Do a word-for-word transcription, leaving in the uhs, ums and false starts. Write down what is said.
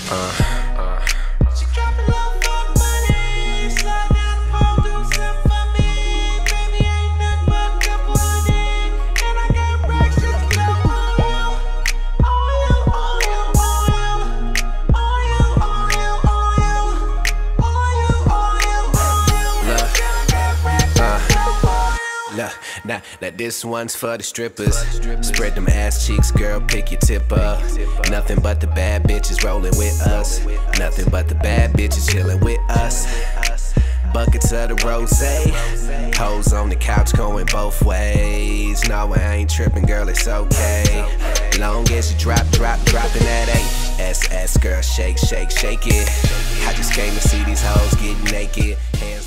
Uh, uh. She dropping low for the money. Slide down the pole, do something for me. Baby, ain't nothing but a couple of days. And I got racks just to love on you. On you, on you, on you. On you, on you, on you. On you, on you, on you. Look, And I got racks just to love on you. look, now, now this one's for the strippers. Spread them ass cheeks, girl, pick your tip up. Nothing but the bad bitches rolling with us. Nothing but the bad bitches chilling with us. Buckets of the rosé, hoes on the couch going both ways. No, I ain't tripping, girl, it's okay. Long as you drop, drop, dropping that eight. S S, girl, shake, shake, shake it. I just came to see these hoes get naked. Hands